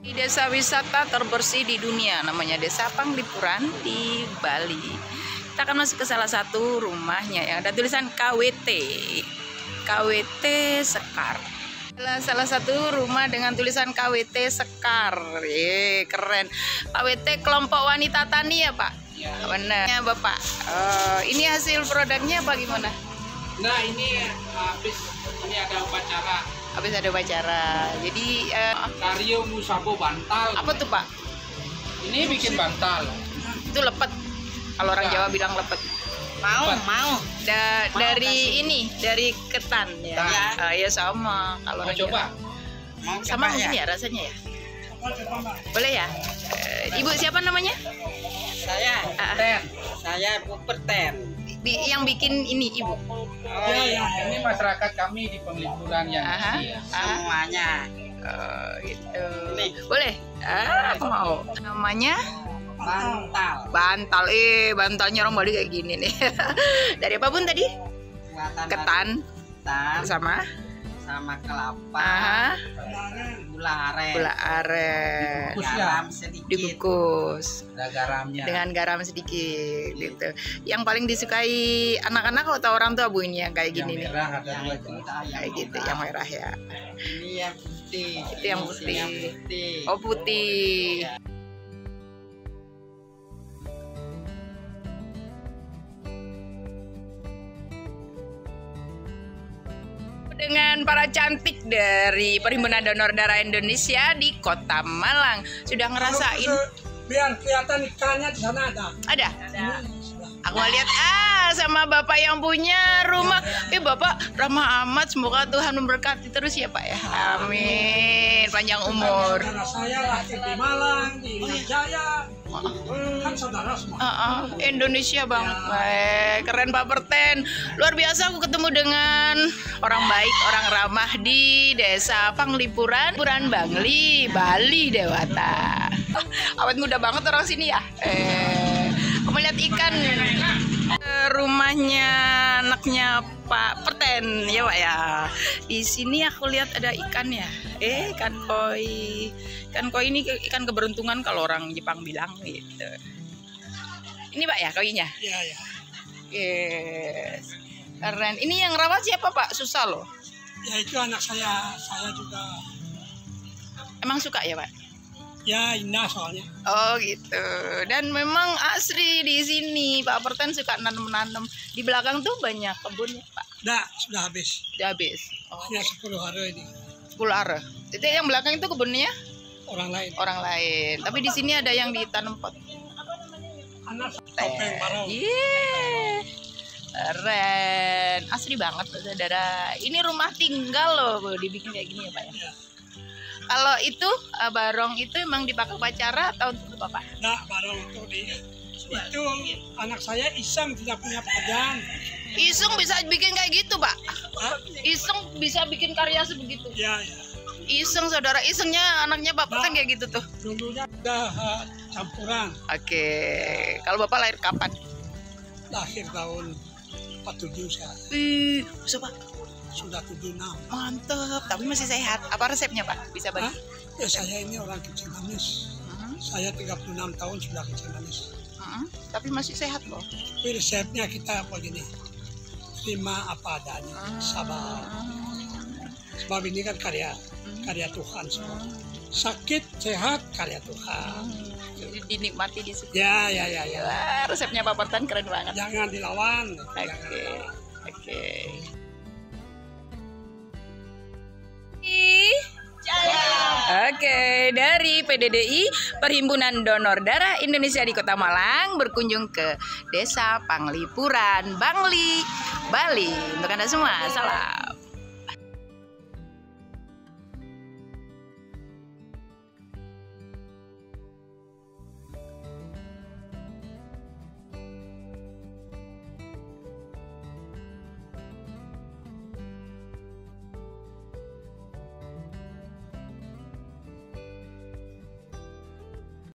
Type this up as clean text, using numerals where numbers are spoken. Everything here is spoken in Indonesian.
Di desa wisata terbersih di dunia, namanya Desa Panglipuran di Bali. Kita akan masuk ke salah satu rumahnya yang ada tulisan KWT. KWT Sekar. Salah satu rumah dengan tulisan KWT Sekar. Keren. KWT kelompok wanita tani ya, Pak? Ya. Benar. Ya, Bapak. Ini hasil produknya apa gimana? Nah, ini habis ini ada upacara. Habis ada upacara. Jadi Karyo Musabo bantal. apa tuh, Pak? Ini bikin bantal. Itu lepet. Kalau orang Jawa bilang lepet. Mau. Dari ini, dari ketan ya. Ya sama. Kalau Mau orang coba? Jawa. Sama mungkin ya rasanya ya. Boleh ya? Ibu siapa namanya? Saya Bu Perten. Yang bikin ini Ibu. Ini masyarakat kami di Panglipuran yang asli. Semuanya. Gitu. Nih. Boleh? Aku mau. Namanya Bantal. bantal. Bantalnya orang Bali kayak gini nih. Dari apa Bun tadi? Buatan Ketan ketan sama kelapa. Gula aren. Gula aren. Garam sedikit. Dibungkus Ada garamnya. dengan garam sedikit gitu. Yang paling disukai anak-anak atau orang tua Bu ini yang kayak Yang gini nih? merah ada Yang dua itu jenis. Kayak gitu, yang merah ya. Ini yang putih. Itu yang putih. Yang putih. Oh putih. Dengan para cantik dari Perhimpunan Donor Darah Indonesia di Kota Malang. Sudah ngerasain? Biar kelihatan ikannya di sana ada. Ada? Aku lihat sama Bapak yang punya rumah. Bapak ramah amat, semoga Tuhan memberkati terus ya Pak ya. Amin. Panjang umur. Karena saya lahir di Malang, di Jaya, kan saudara semua. Indonesia banget. Keren Pak Perten. Luar biasa aku ketemu dengan orang baik, orang ramah di Desa Panglipuran, Bangli, Bali Dewata. Awet muda banget orang sini ya. Kamu lihat ikan. Rumahnya anaknya Pak Perten ya Pak ya. Di sini aku lihat ada ikan ya. Ikan koi. Ikan koi ini ikan keberuntungan kalau orang Jepang bilang gitu. Ini Pak ya koinya. Iya, iya. Yes. Keren. Ini yang rawat siapa Pak? Susah loh. Ya itu anak saya juga. Emang suka ya Pak? Ya indah soalnya. Oh gitu. Dan memang asri di sini Pak Perten suka nanam-nanam. Di belakang tuh banyak kebun ya Pak. Sudah habis. Udah habis. Hanya 10 hari ini. 10 are. Jadi yang belakang itu kebunnya Orang lain. orang lain. Tapi di sini ada yang ditanam pot. Anak topeng barong. Iya. Keren. Asri banget saudara. Ini rumah tinggal loh, dibikin kayak gini ya Pak ya. Ya. Kalau itu barong itu emang dipakai upacara atau untuk apa Pak? Barong itu anak saya Iseng tidak punya pekerjaan. Iseng bisa bikin kayak gitu Pak? Hah? Iseng bisa bikin karya sebegitu? Ya, ya. Iseng saudara, Isengnya anaknya Pak Perten kayak gitu tuh. Dulunya udah campuran. Oke. Kalau Bapak lahir kapan? Lahir tahun 47 saya. Bisa Pak? Sudah 76. Mantep, tapi masih sehat. Apa resepnya Pak? Bisa bagi? Ya saya ini orang kecil manis. Saya 36 tahun sudah kecil manis. Tapi masih sehat loh. Tapi resepnya kita begini, terima apa adanya, sabar. Sebab ini kan karya Tuhan semua. Sakit, sehat, karya Tuhan. Jadi dinikmati di situ. Ya. Wah, resepnya Pak Perten keren banget. Jangan dilawan. Oke. Oke, dari PDDI Perhimpunan Donor Darah Indonesia di Kota Malang berkunjung ke Desa Panglipuran, Bangli, Bali. Untuk Anda semua, salam.